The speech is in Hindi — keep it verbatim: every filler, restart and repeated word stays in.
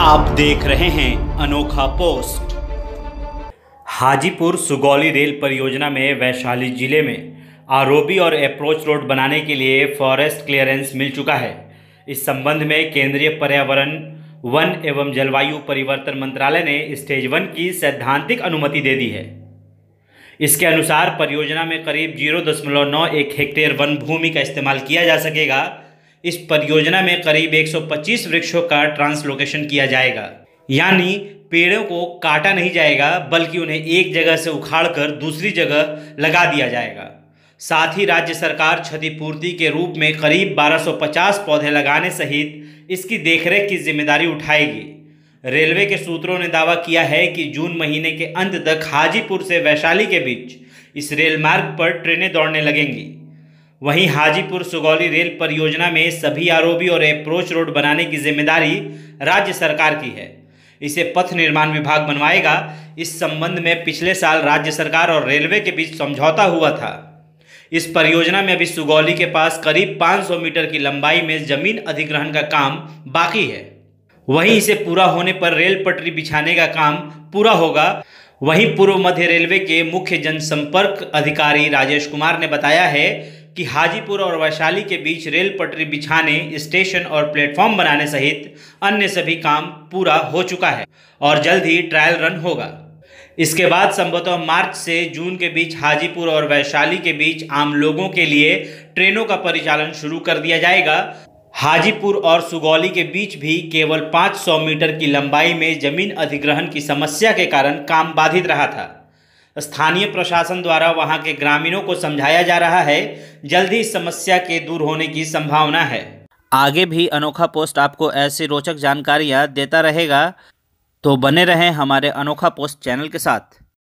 आप देख रहे हैं अनोखा पोस्ट। हाजीपुर सुगौली रेल परियोजना में वैशाली जिले में आरओबी और अप्रोच रोड बनाने के लिए फॉरेस्ट क्लियरेंस मिल चुका है। इस संबंध में केंद्रीय पर्यावरण, वन एवं जलवायु परिवर्तन मंत्रालय ने स्टेज वन की सैद्धांतिक अनुमति दे दी है। इसके अनुसार परियोजना में करीब जीरो दशमलव नौ एक हेक्टेयर वन भूमि का इस्तेमाल किया जा सकेगा। इस परियोजना में करीब एक सौ पच्चीस वृक्षों का ट्रांसलोकेशन किया जाएगा, यानी पेड़ों को काटा नहीं जाएगा बल्कि उन्हें एक जगह से उखाड़कर दूसरी जगह लगा दिया जाएगा। साथ ही राज्य सरकार क्षतिपूर्ति के रूप में करीब बारह सौ पचास पौधे लगाने सहित इसकी देखरेख की जिम्मेदारी उठाएगी। रेलवे के सूत्रों ने दावा किया है कि जून महीने के अंत तक हाजीपुर से वैशाली के बीच इस रेल मार्ग पर ट्रेनें दौड़ने लगेंगी। वहीं हाजीपुर सुगौली रेल परियोजना में सभी आरओबी और अप्रोच रोड बनाने की जिम्मेदारी राज्य सरकार की है। इसे पथ निर्माण विभाग बनवाएगा। इस संबंध में पिछले साल राज्य सरकार और रेलवे के बीच समझौता हुआ था। इस परियोजना में अभी सुगौली के पास करीब पाँच सौ मीटर की लंबाई में जमीन अधिग्रहण का काम बाकी है। वहीं इसे पूरा होने पर रेल पटरी बिछाने का काम पूरा होगा। वहीं पूर्व मध्य रेलवे के मुख्य जनसंपर्क अधिकारी राजेश कुमार ने बताया है कि हाजीपुर और वैशाली के बीच रेल पटरी बिछाने, स्टेशन और प्लेटफॉर्म बनाने सहित अन्य सभी काम पूरा हो चुका है और जल्द ही ट्रायल रन होगा। इसके बाद संभवतः मार्च से जून के बीच हाजीपुर और वैशाली के बीच आम लोगों के लिए ट्रेनों का परिचालन शुरू कर दिया जाएगा। हाजीपुर और सुगौली के बीच भी केवल पाँच सौ मीटर की लंबाई में जमीन अधिग्रहण की समस्या के कारण काम बाधित रहा था। स्थानीय प्रशासन द्वारा वहां के ग्रामीणों को समझाया जा रहा है। जल्द ही इस समस्या के दूर होने की संभावना है। आगे भी अनोखा पोस्ट आपको ऐसी रोचक जानकारियां देता रहेगा, तो बने रहें हमारे अनोखा पोस्ट चैनल के साथ।